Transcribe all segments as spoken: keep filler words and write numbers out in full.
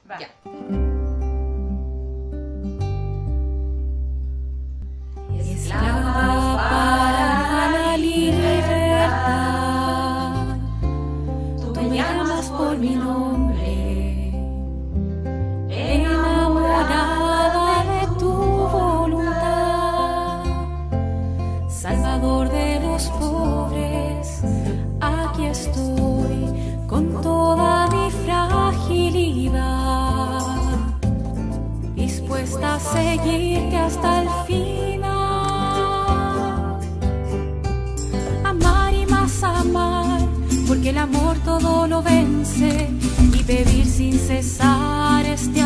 Va. Ya. Esclava para la libertad, tú me llamas por mi nombre, enamorada de tu voluntad, Salvador de los pobres, aquí estoy con toda mi fragilidad, dispuesta a seguirte hasta el final. Amar y más amar, porque el amor todo lo vence, y pedir sin cesar este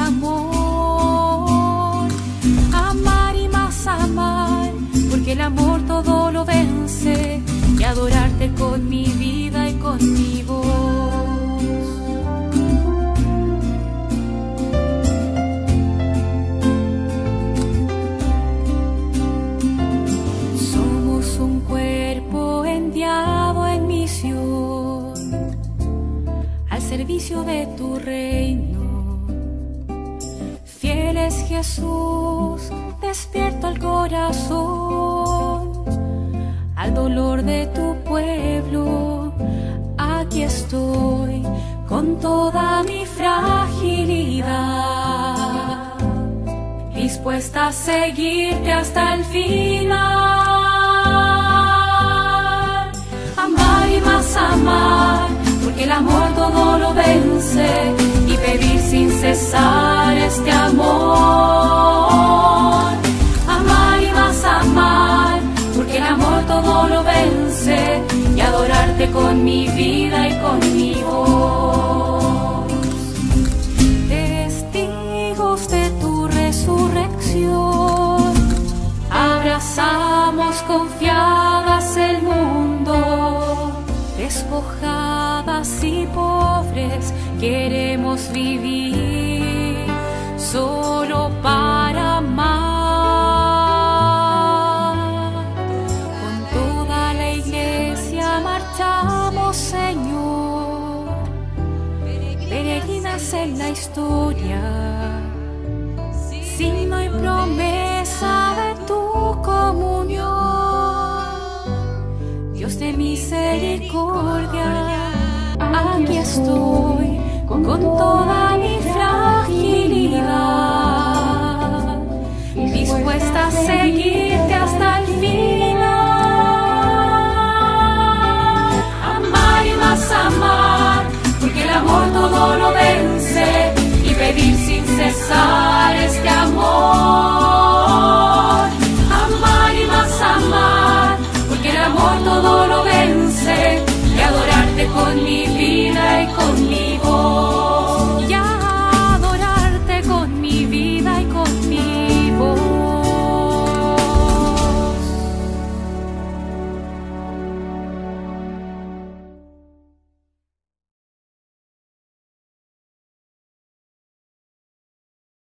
amor. Amar y más amar, porque el amor todo lo vence, y adorarte con mi vida y con mi voz. Somos un cuerpo enviado en misión al servicio de tu reino. Fiel es Jesús, despierta el corazón al dolor de tu pueblo. Aquí estoy con toda mi fragilidad, dispuesta a seguirte hasta el final. Amar y más amar, porque el amor todo lo vence, y pedir sin cesar este amor. Amar y más amar, porque el amor todo lo vence, y adorarte con mi vida y con mi voz. Testigos de tu resurrección, abrazamos confiadas el mundo, despojadas y pobres, queremos vivir solo para amar. Con toda la iglesia marchamos, Señor, peregrinas en la historia, signo y promesa de tu comunión. Dios de misericordia, aquí estoy con toda mi fragilidad, dispuesta a seguirte hasta el final. Amar y más amar, porque el amor todo lo vence,